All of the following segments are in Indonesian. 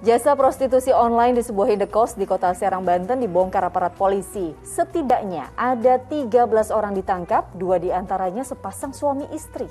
Jasa prostitusi online di sebuah indekos di Kota Serang, Banten dibongkar aparat polisi. Setidaknya ada 13 orang ditangkap, 2 diantaranya sepasang suami istri.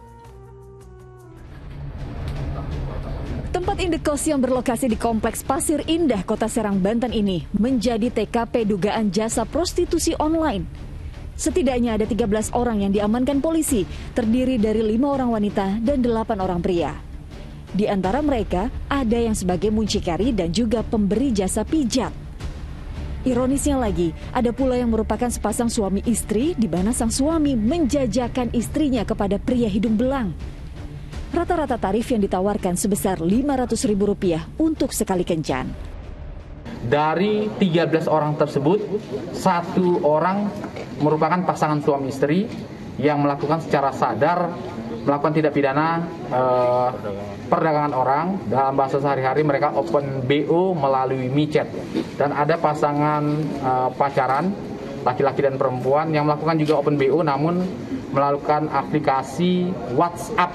Tempat indekos yang berlokasi di Kompleks Pasir Indah, Kota Serang, Banten ini menjadi TKP dugaan jasa prostitusi online. Setidaknya ada 13 orang yang diamankan polisi, terdiri dari 5 orang wanita dan 8 orang pria. Di antara mereka, ada yang sebagai muncikari dan juga pemberi jasa pijat. Ironisnya lagi, ada pula yang merupakan sepasang suami istri di mana sang suami menjajakan istrinya kepada pria hidung belang. Rata-rata tarif yang ditawarkan sebesar Rp500.000 untuk sekali kencan. Dari 13 orang tersebut, 1 orang merupakan pasangan suami istri yang melakukan secara sadar melakukan tindak pidana perdagangan orang. Dalam bahasa sehari-hari mereka open BO melalui micet. Dan ada pasangan pacaran laki-laki dan perempuan yang melakukan juga open BO namun melakukan aplikasi WhatsApp.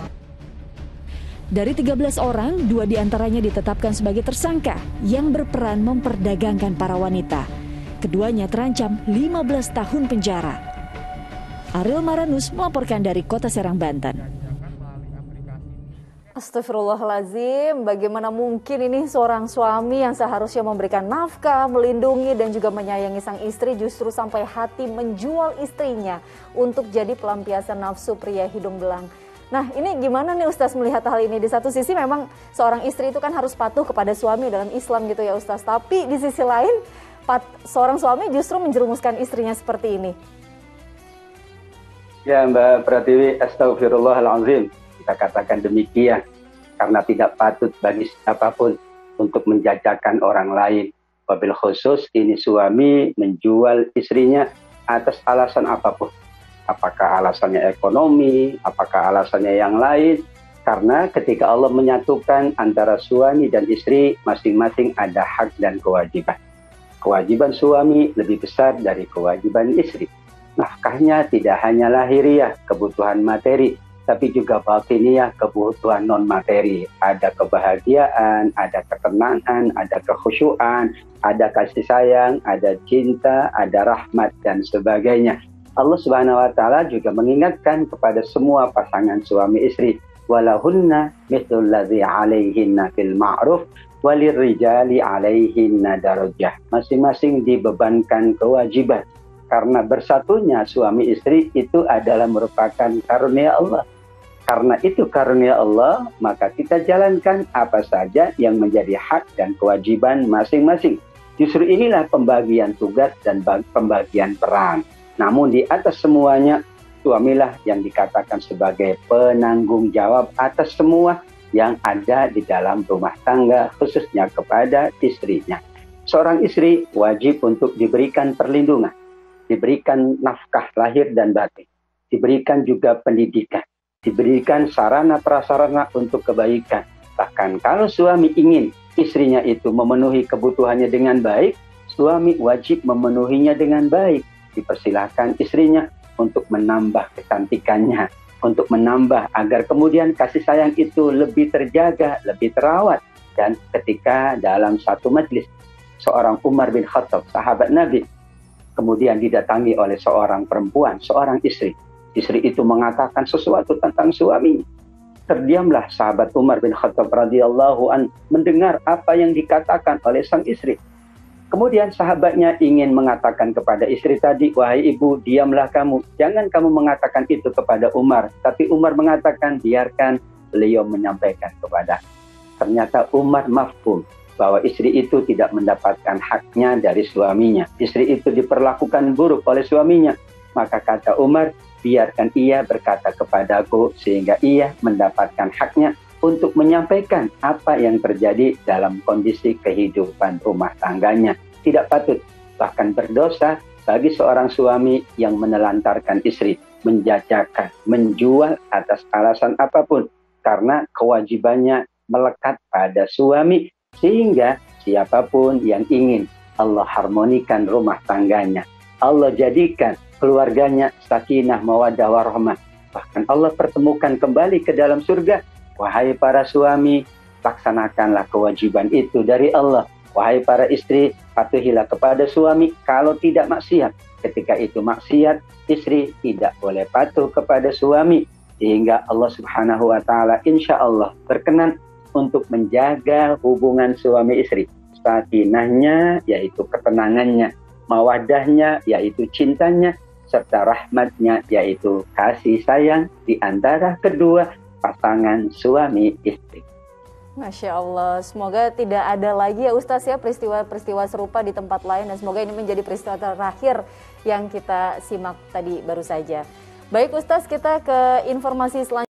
Dari 13 orang, 2 diantaranya ditetapkan sebagai tersangka yang berperan memperdagangkan para wanita. Keduanya terancam 15 tahun penjara. Ariel Maranus melaporkan dari Kota Serang, Banten. Astagfirullahaladzim, bagaimana mungkin ini seorang suami yang seharusnya memberikan nafkah, melindungi dan juga menyayangi sang istri justru sampai hati menjual istrinya untuk jadi pelampiasan nafsu pria hidung belang. Nah, ini gimana nih Ustaz melihat hal ini? Di satu sisi memang seorang istri itu kan harus patuh kepada suami dalam Islam gitu ya Ustaz. Tapi di sisi lain seorang suami justru menjerumuskan istrinya seperti ini. Ya Mbak Pratiwi, astagfirullahaladzim. Kita katakan demikian karena tidak patut bagi siapapun untuk menjajakan orang lain. Wabil khusus ini suami menjual istrinya atas alasan apapun. Apakah alasannya ekonomi, apakah alasannya yang lain. Karena ketika Allah menyatukan antara suami dan istri, masing-masing ada hak dan kewajiban. Kewajiban suami lebih besar dari kewajiban istri. Nafkahnya tidak hanya lahiriah, kebutuhan materi, tapi juga batiniah, kebutuhan non-materi. Ada kebahagiaan, ada ketenangan, ada kekhusyuan, ada kasih sayang, ada cinta, ada rahmat, dan sebagainya. Allah Subhanahu wa Ta'ala juga mengingatkan kepada semua pasangan suami istri, walahunna mithlul ladzi 'alaihinna fil ma'ruf walirrijali 'alaihinna darajah. Masing-masing dibebankan kewajiban. Karena bersatunya suami istri itu adalah merupakan karunia Allah. Karena itu karunia Allah, maka kita jalankan apa saja yang menjadi hak dan kewajiban masing-masing. Justru inilah pembagian tugas dan pembagian peran. Namun di atas semuanya, suamilah yang dikatakan sebagai penanggung jawab atas semua yang ada di dalam rumah tangga, khususnya kepada istrinya. Seorang istri wajib untuk diberikan perlindungan, diberikan nafkah lahir dan batin, diberikan juga pendidikan, diberikan sarana prasarana untuk kebaikan. Bahkan kalau suami ingin istrinya itu memenuhi kebutuhannya dengan baik, suami wajib memenuhinya dengan baik. Dipersilahkan istrinya untuk menambah kecantikannya, untuk menambah agar kemudian kasih sayang itu lebih terjaga, lebih terawat. Dan ketika dalam satu majlis, seorang Umar bin Khattab, sahabat Nabi, kemudian didatangi oleh seorang perempuan, seorang istri. Istri itu mengatakan sesuatu tentang suaminya. Terdiamlah sahabat Umar bin Khattab radhiyallahu an mendengar apa yang dikatakan oleh sang istri. Kemudian sahabatnya ingin mengatakan kepada istri tadi, wahai ibu, diamlah kamu. Jangan kamu mengatakan itu kepada Umar. Tapi Umar mengatakan, biarkan beliau menyampaikan kepada. Ternyata Umar mafhum bahwa istri itu tidak mendapatkan haknya dari suaminya. Istri itu diperlakukan buruk oleh suaminya. Maka kata Umar, biarkan ia berkata kepadaku sehingga ia mendapatkan haknya untuk menyampaikan apa yang terjadi dalam kondisi kehidupan rumah tangganya. Tidak patut, bahkan berdosa bagi seorang suami yang menelantarkan istri, menjajakan, menjual atas alasan apapun, karena kewajibannya melekat pada suami, sehingga siapapun yang ingin Allah harmonikan rumah tangganya, Allah jadikan keluarganya sakinah, mawaddah, warahmah, bahkan Allah pertemukan kembali ke dalam surga. Wahai para suami, laksanakanlah kewajiban itu dari Allah. Wahai para istri, patuhilah kepada suami kalau tidak maksiat. Ketika itu maksiat, istri tidak boleh patuh kepada suami. Sehingga Allah Subhanahu wa Ta'ala insya Allah berkenan untuk menjaga hubungan suami istri. Sakinahnya, yaitu ketenangannya. Mawaddahnya, yaitu cintanya. Serta rahmatnya, yaitu kasih sayang di antara kedua pasangan suami istri. Masya Allah, semoga tidak ada lagi ya Ustaz ya peristiwa-peristiwa serupa di tempat lain, dan semoga ini menjadi peristiwa terakhir yang kita simak tadi baru saja. Baik Ustaz, kita ke informasi selanjutnya.